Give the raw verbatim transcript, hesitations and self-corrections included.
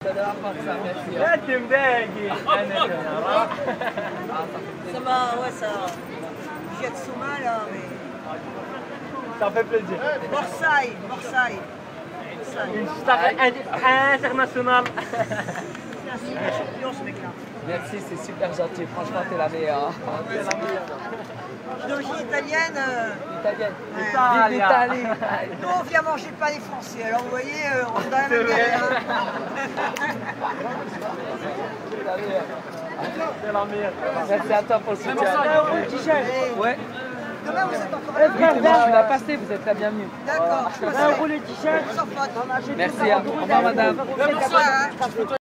لا تنباقي Ça va, ouais, ça. J'ai de Souma là, mais. Ça fait plaisir. Marseille, Marseille. Une star internationale. C'est un champion ce mec-là. Merci, c'est super gentil. Franchement, t'es la meilleure. C'est la meilleure. Je suis d'origine italienne. euh, Italienne. Ouais. Vive l'Italie. Nous, on vient manger pas les Français. Alors, vous voyez, euh, on a la C'est même vrai. galère. C'est la meilleure. C'est la meilleure. Merci à toi pour le soutien. Et Ouais. Demain, vous êtes encore Oui, là. demain, je suis la passée, vous êtes la bienvenue. D'accord, je passerai. Sans faute. Merci. Au revoir, madame. Bonsoir, hein.